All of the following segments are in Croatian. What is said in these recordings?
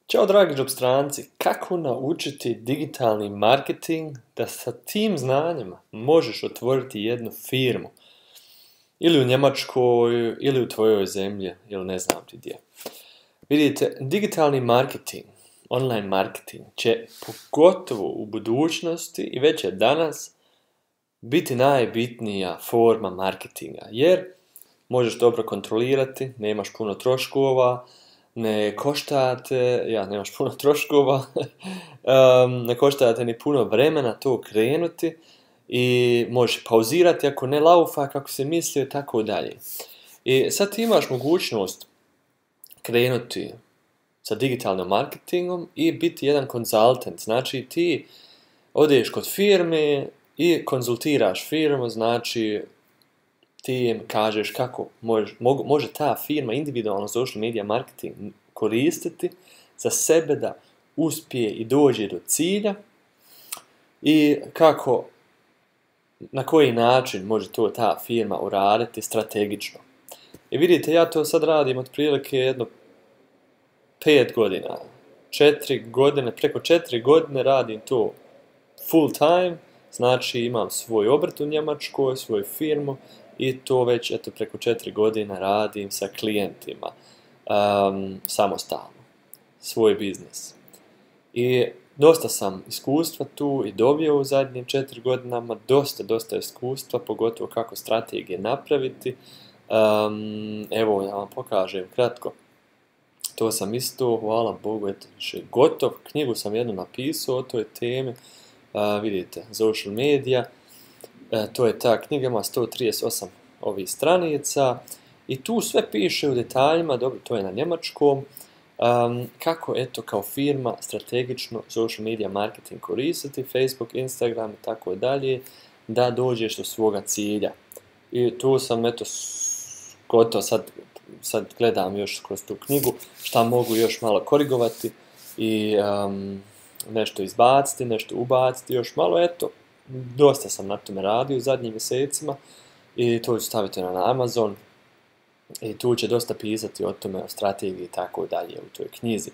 Ćao dragi džobstranci, kako naučiti digitalni marketing da sa tim znanjima možeš otvoriti jednu firmu? Ili u Njemačkoj, ili u tvojoj zemlji, ili ne znam ti gdje. Vidite, digitalni marketing, online marketing će pogotovo u budućnosti i već je danas biti najbitnija forma marketinga, jer možeš dobro kontrolirati, nemaš puno troškova, ne koštate, nemaš puno troškova, ne koštate ni puno vremena to krenuti i možeš pauzirati ako ne laufa kako se mislio i tako dalje. I sad ti imaš mogućnost krenuti sa digitalnim marketingom i biti jedan konzultant. Znači ti odeš kod firme i konzultiraš firmu, znači ti im kažeš kako može ta firma individualno social media marketing koristiti za sebe da uspije i dođe do cilja i kako, na koji način može to ta firma uraditi strategično. I vidite, ja to sad radim otprilike jedno 5 godina. 4 godine, preko 4 godine radim to full time, znači imam svoj obrt u Njemačkoj, svoju firmu i to već preko 4 godina radim sa klijentima, samostalno, svoj biznis. I dosta sam iskustva tu i dobio u zadnjim 4 godinama, dosta iskustva, pogotovo kako strategije napraviti. Evo, ja vam pokažem kratko. To sam isto, hvala Bogu, gotov. Knjigu sam jednu napisao o toj temi. Vidite, social media. To je ta knjiga, ima 138 ovih stranica. I tu sve piše u detaljima, dobro, to je na njemačkom. Kako, kao firma, strategično social media marketing koristiti, Facebook, Instagram i tako dalje, da dođeš do svoga cilja. I tu sam, gotovo, sad gledam još kroz tu knjigu šta mogu još malo korigovati i nešto izbaciti, nešto ubaciti, još malo, dosta sam na tome radio u zadnjim mjesecima i to ću staviti na Amazon i tu će dosta pisati o tome, o strategiji i tako dalje u toj knjizi.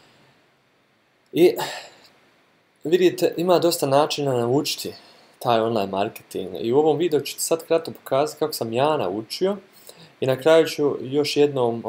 I vidite, ima dosta načina naučiti taj online marketing i u ovom videu ću sad kratko pokazati kako sam ja naučio i na kraju ću još jednom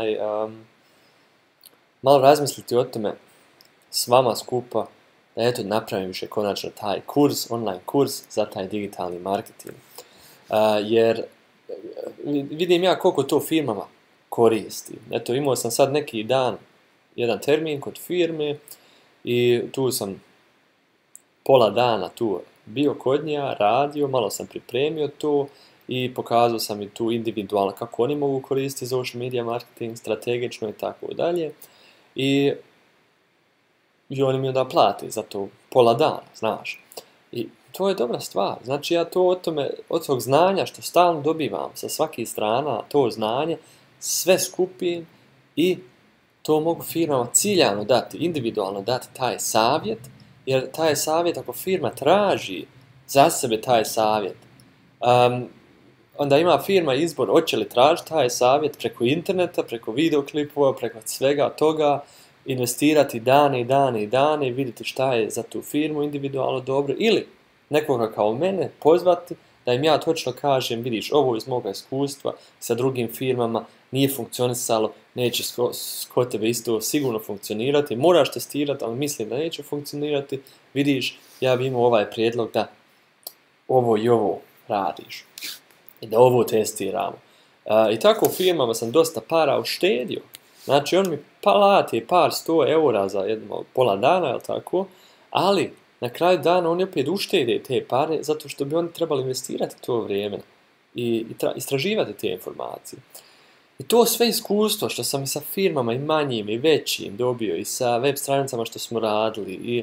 malo razmisliti o tome s vama skupa da napravim više konačno taj kurs, online kurs za taj digitalni marketing. Jer vidim ja koliko to firmama koristi. Imao sam sad neki dan, jedan termin kod firme i tu sam pola dana tu bio kod nja, radio, malo sam pripremio to i pokazao sam i tu individualno kako oni mogu koristiti social media marketing, strategično i tako dalje. I oni mi onda plati za to pola dana, znaš. I to je dobra stvar. Znači ja to od tog znanja što stalno dobivam sa svakih strana, to znanje, sve skupim i to mogu firmama ciljano dati, individualno dati taj savjet, jer taj savjet ako firma traži za sebe taj savjet, onda ima firma izbor hoće li tražiti taj savjet preko interneta, preko videoklipova, preko svega toga, investirati dane i vidjeti šta je za tu firmu individualno dobro, ili nekoga kao mene pozvati da im ja točno kažem, vidiš, ovo iz moga iskustva sa drugim firmama nije funkcionisalo, neće kod tebe isto sigurno funkcionirati, moraš testirati, ali mislim da neće funkcionirati, vidiš, ja bi imao ovaj prijedlog da ovo i ovo radiš i da ovo testiramo. I tako u firmama sam dosta para uštedio. Znači on mi plati par 100 eura za pola dana, jel tako, ali na kraju dana oni opet uštede te pare zato što bi oni trebali investirati to vrijeme i istraživati te informacije. I to sve iskustvo što sam i sa firmama i manjim i većim dobio i sa web stranicama što smo radili i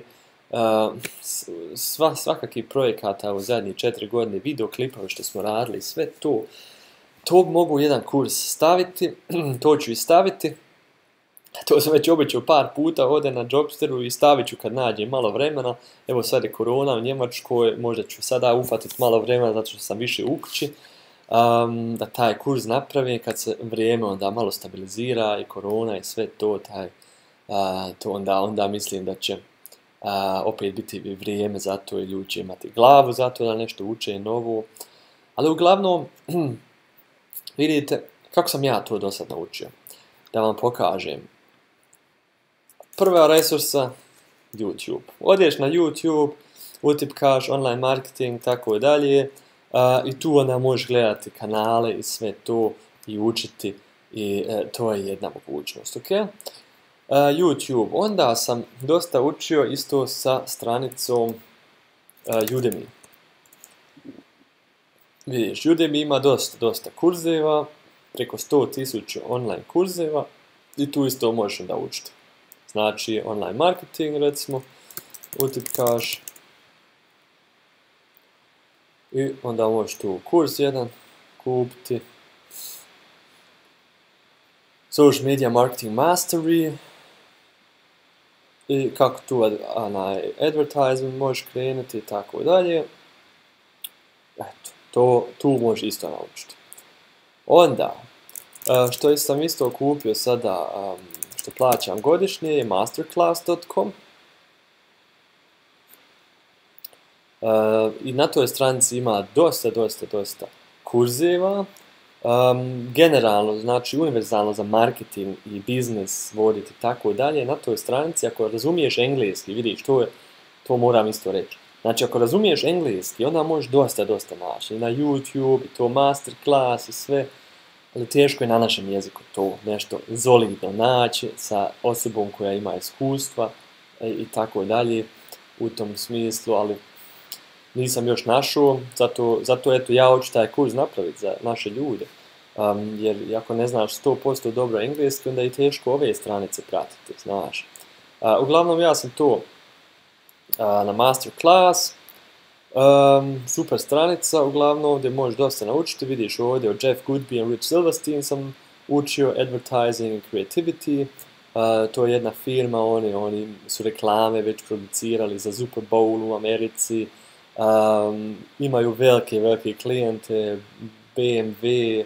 svakakvih projekata u zadnjih 4 godine, videoklipove što smo radili, sve to mogu u jedan kurs staviti, to ću i staviti. To sam već obećao par puta ovdje na Jobsteru i stavit ću kad nađem malo vremena. Evo sad je korona u Njemačkoj, možda ću sada ufatiti malo vremena zato što sam više u kući, da taj kurs napravim kad se vrijeme onda malo stabilizira i korona i sve to, taj to onda mislim da će opet biti vrijeme za to i ljudi će imati glavu za to da nešto uče novo. Ali uglavnom, vidite kako sam ja to do sad naučio. Da vam pokažem. Prva resursa, YouTube. Odeš na YouTube, utipkaš online marketing, tako dalje, i tu onda možeš gledati kanale i sve to i učiti, i to je jedna mogućnost, ok? YouTube. Onda sam dosta učio isto sa stranicom Udemy. Vidiš, Udemy ima dosta kurzeva, preko 100.000 online kurzeva i tu isto možeš da učiti. Znači, online marketing, recimo, utipkaš i onda možeš tu kurs jedan kupiti. Social Media Marketing Mastery i kako tu na advertising možeš krenuti i tako dalje. Eto, tu možeš isto naučiti. Onda, što sam isto kupio sada, što plaćam godišnje, je masterclass.com. I na toj stranici ima dosta kurzeva. Generalno, znači univerzalno za marketing i biznis voditi tako dalje. Na toj stranici, ako razumiješ engleski, vidiš, to moram isto reći. Znači, ako razumiješ engleski, onda možeš dosta naći. I na YouTube, i to masterclass i sve. Ali teško je na našem jeziku to nešto solidno naći sa osobom koja ima iskustva i tako dalje u tom smislu, ali nisam još našao, zato eto ja hoću taj kurs napraviti za naše ljude, jer ako ne znaš 100% dobro engleski, onda je teško ove stranice pratiti, znaš. Uglavnom ja sam to na masterclass, super stranica, uglavnom gdje možeš dosta naučiti, vidiš ovdje od Jeff Goodby i Rich Silverstein sam učio advertising and creativity, to je jedna firma, oni su reklame već producirali za Super Bowl u Americi, imaju velike klijente, BMW,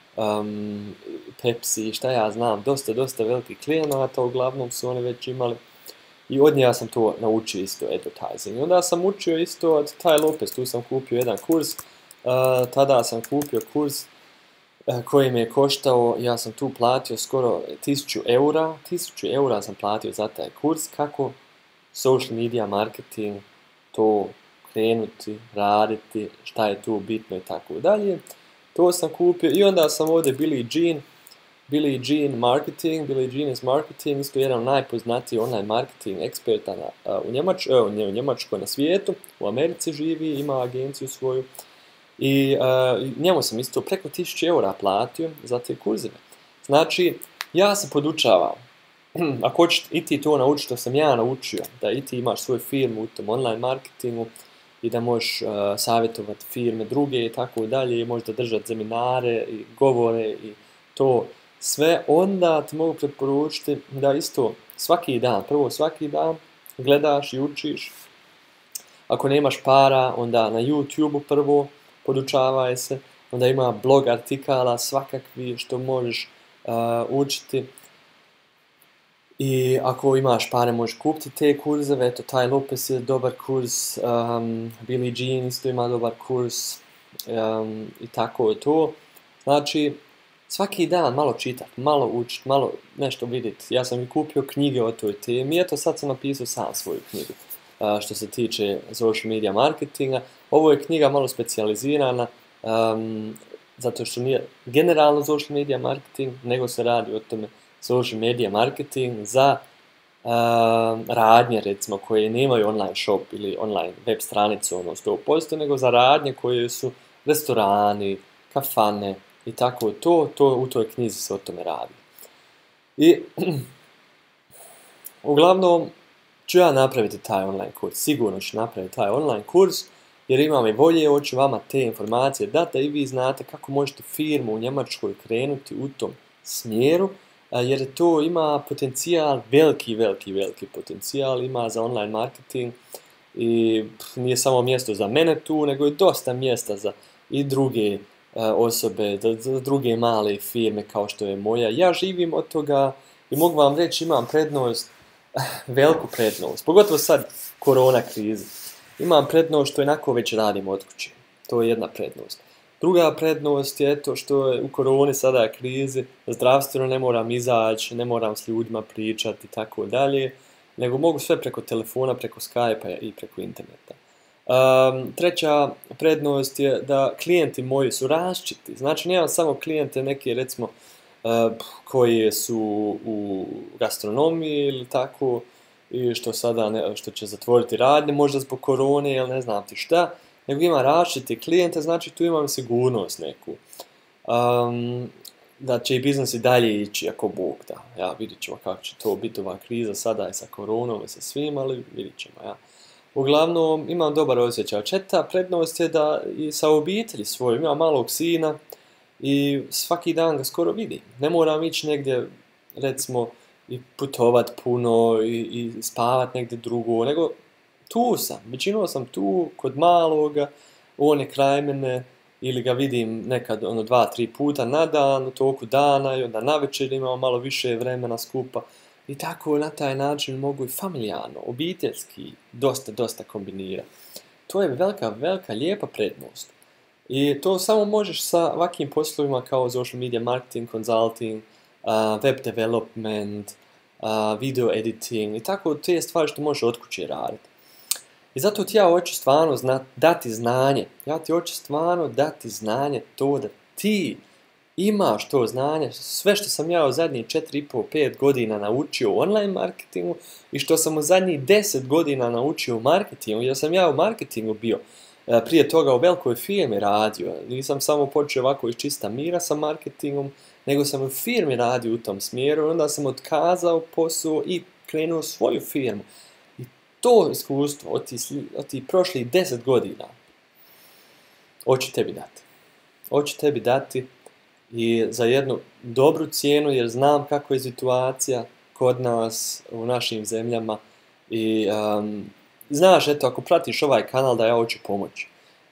Pepsi, šta ja znam, dosta velikih klijenata, uglavnom su oni već imali. I od njega sam to naučio isto advertising. Onda sam učio isto od Ty Lopez, tu sam kupio jedan kurs, tada sam kupio kurs koji mi je koštao, ja sam tu platio skoro 1000 eura, 1000 eura sam platio za taj kurs, kako social media marketing, to krenuti, raditi, šta je tu bitno i tako dalje. To sam kupio i onda sam ovdje Billie Jean Marketing, Billie Jean is Marketing, isto jedan od najpoznatiji online marketing eksperta u Njemačkoj na svijetu, u Americi živi, ima agenciju svoju. I njemu sam isto preko 1000 eura platio za te kurzeve. Znači, ja se podučavam. Ako hoćeš i ti to naučiti što sam ja naučio, da i ti imaš svoju firmu u tom online marketingu i da možeš savjetovati firme druge i tako dalje, i možda držati seminare i govore i to sve, onda ti mogu preporučiti da isto svaki dan gledaš i učiš. Ako nemaš para, onda na YouTube prvo podučavaj se, onda ima blog artikala svakakvi što možeš učiti. I ako imaš pare, možeš kupiti te kurzeve, eto, Ty Lopez je dobar kurs, Billie Jean isto ima dobar kurs, i tako je to. Znači, svaki dan malo čitati, malo učiti, malo nešto vidjeti. Ja sam i kupio knjige o toj temi, eto sad sam napisao sam svoju knjigu što se tiče social media marketinga. Ovo je knjiga malo specijalizirana, zato što nije generalno social media marketing, nego se radi o tome social media marketing za radnje, recimo, koje nemaju online shop ili online web stranicu, 100%, nego za radnje koje su restorani, kafane i tako to u toj knjizi se o tome radi. I uglavnom ću ja napraviti taj online kurs, sigurno ću napraviti taj online kurs, jer imam i volje, hoću vama te informacije dati da i vi znate kako možete firmu u Njemačkoj krenuti u tom smjeru, jer to ima potencijal, veliki potencijal ima za online marketing i nije samo mjesto za mene tu, nego je dosta mjesta za i druge osobe, za druge male firme kao što je moja. Ja živim od toga, i mogu vam reći imam prednost, veliku prednost, pogotovo sad korona krize. Imam prednost što jednako već radim od kuće. To je jedna prednost. Druga prednost je to što je u koroni sada je krizi, zdravstveno ne moram izaći, ne moram s ljudima pričati i tako dalje, nego mogu sve preko telefona, preko Skype-a i preko interneta. Treća prednost je da klijenti moji su različiti. Znači, nemam samo klijente neke, recimo, koji su u gastronomiji ili tako, i što sada što će zatvoriti radnje, možda zbog korone ili ne znam ti šta, nego ima različite klijente, znači tu imam sigurnost neku. Da će i biznis i dalje ići ako Bog da. Ja, vidit ćemo kako će to biti ova kriza sada i sa koronom i sa svim, ali vidit ćemo, ja. Uglavnom, imam dobar osjećaj. Četvrta prednost je da i sa obitelji svojom, imam malog sina i svaki dan ga skoro vidim. Ne moram ići negdje, recimo, i putovat puno i spavat negdje drugo, nego tu sam. Većinom sam tu kod maloga, on je kraj mene, ili ga vidim nekad 2-3 puta na dan, u toku dana i onda navečer imamo malo više vremena skupa. I tako na taj način mogu i familijarno, obiteljski, dosta kombinirati. To je velika, lijepa prednost. I to samo možeš sa ovakvim poslovima kao social media marketing, consulting, web development, video editing i tako te stvari što možeš od kuće raditi. I zato ti ja hoću stvarno dati znanje. Ja ti hoću stvarno dati znanje to da ti imaš to znanje, sve što sam ja u zadnjih 4,5-5 godina naučio u online marketingu i što sam u zadnjih 10 godina naučio u marketingu, jer sam ja u marketingu bio prije toga u velikoj firmi radio. Nisam samo počeo ovako iz čista mira sa marketingom, nego sam u firmi radio u tom smjeru, onda sam otkazao posao i krenuo svoju firmu. I to iskustvo od tih prošlih 10 godina hoću tebi dati. Hoću tebi dati i za jednu dobru cijenu, jer znam kako je situacija kod nas u našim zemljama i znaš, eto, ako pratiš ovaj kanal da ja hoću pomoći.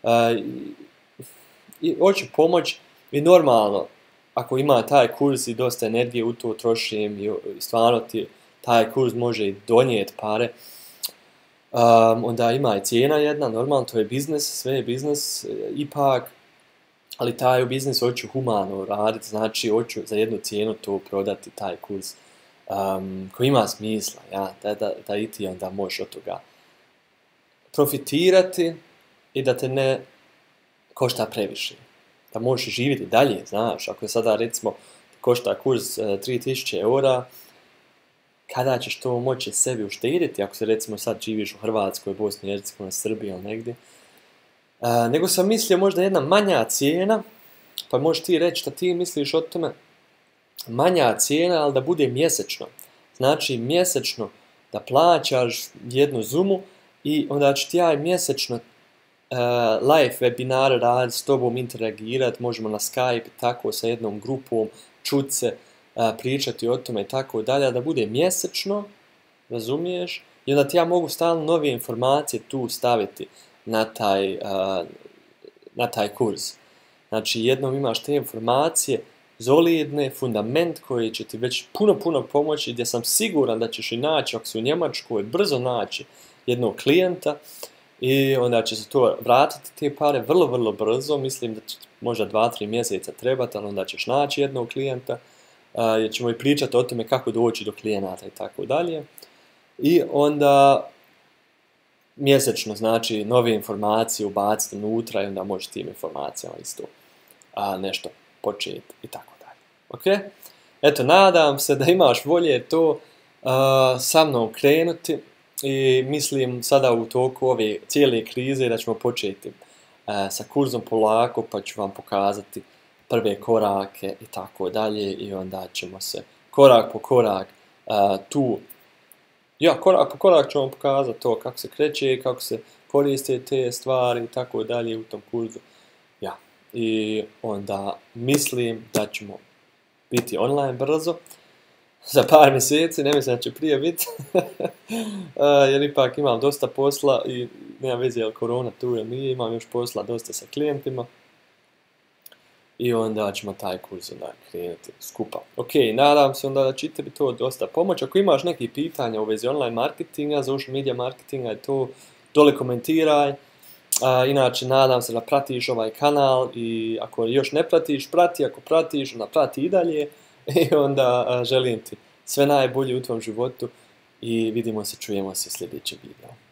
Hoću pomoći i normalno, ako ima taj kurs i dosta energije u to trošim i stvarno ti taj kurs može i donijeti pare, onda ima i cijena jedna, normalno, to je biznis, sve je biznis, ipak, ali taj biznis hoću humano raditi, znači hoću za jednu cijenu to prodati, taj kurs koji ima smisla, ja, da i ti onda možeš od toga profitirati i da te ne košta previše. Da možeš živjeti dalje, znaš, ako je sada recimo košta kurs 3000 eura, kada ćeš to moći sebi uštediti, ako se recimo sad živiš u Hrvatskoj, Bosni i Hercegovini, Srbiji ili negdje. Nego sam mislio možda jedna manja cijena, pa možeš ti reći šta ti misliš o tome, manja cijena, ali da bude mjesečno. Znači mjesečno da plaćaš jednu zumu i onda ću ti ja mjesečno live webinare raditi, s tobom interagirati, možemo na Skype i tako sa jednom grupom, čuti se, pričati o tome i tako dalje, da bude mjesečno, razumiješ, i onda ti ja mogu stalno nove informacije tu staviti na taj kurs. Znači jednom imaš te informacije, solidne, fundament koji će ti već puno pomoći, gdje sam siguran da ćeš i naći, ako si u Njemačkoj, brzo naći jednog klijenta i onda će se to vratiti te pare vrlo brzo, mislim da će možda 2-3 mjeseca trebati, ali onda ćeš naći jednog klijenta, jer ćemo i pričati o tome kako doći do klijenata i tako dalje. I onda mjesečno, znači, nove informacije ubaciti unutra i onda možeš tim informacijama isto nešto početi i tako dalje. Ok? Eto, nadam se da imaš volje to sa mnom krenuti i mislim sada u toku ove cijele krize da ćemo početi sa kurzom polako, pa ću vam pokazati prve korake i tako dalje i onda ćemo se korak po korak korak po korak ću vam pokazati to kako se kreće, kako se koriste te stvari i tako dalje u tom kurzu. Ja, i onda mislim da ćemo biti online brzo, za par mjeseci, ne mislim da će prije biti, jer ipak imam dosta posla i nema veze je li korona tu ili nije, imam još posla dosta sa klijentima. i onda ćemo taj kurs onda krenuti skupa. Ok, nadam se onda da će tebi to dosta pomoći. Ako imaš neki pitanja u vezi online marketinga, social media marketinga, to dole komentiraj. Inače, nadam se da pratiš ovaj kanal i ako još ne pratiš, prati, ako pratiš, onda prati i dalje. I onda želim ti sve najbolje u tvom životu i vidimo se, čujemo se u sljedećem videu.